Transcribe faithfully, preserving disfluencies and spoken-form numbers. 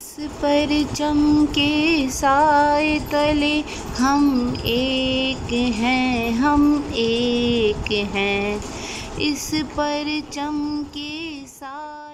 परचम के साए तले हम एक हैं, हम एक हैं। इस परचम के साए